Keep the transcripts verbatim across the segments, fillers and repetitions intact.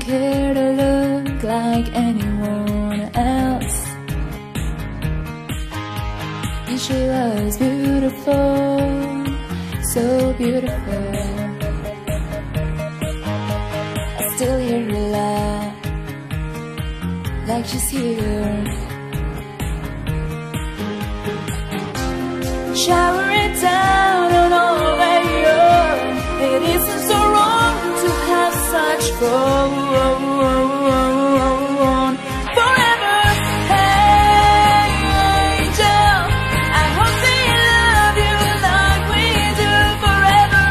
care to look like anyone else. And she was beautiful, so beautiful. I still hear her laugh, like she's here. Shower it down on all that you're. It isn't so wrong to have such fun. Forever, hey angel, I hope they love you like we do. Forever,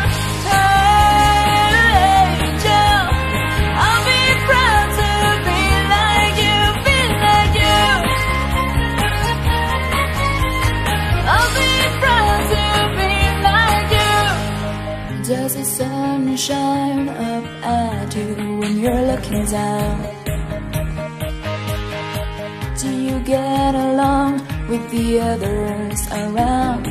hey angel, I'll be proud to be like you, be like you. I'll be Does the sun shine up at you when you're looking down? Do you get along with the others around?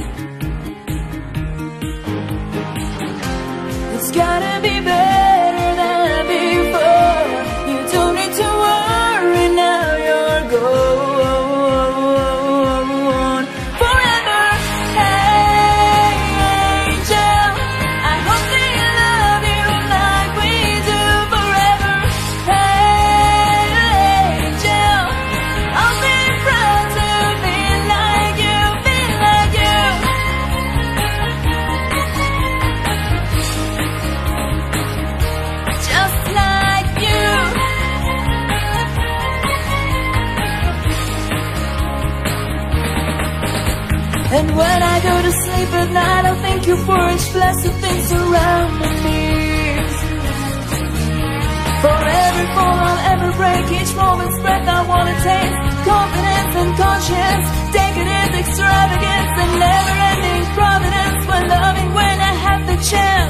It's gotta be better than before. You don't need to worry, now you're gone. And when I go to sleep at night, I'll thank you for each blessed thing surrounding me. For every fall I'll ever break, each moment's breath I wanna take. Confidence and conscience, take it as extravagance and never-ending providence. When loving when I have the chance.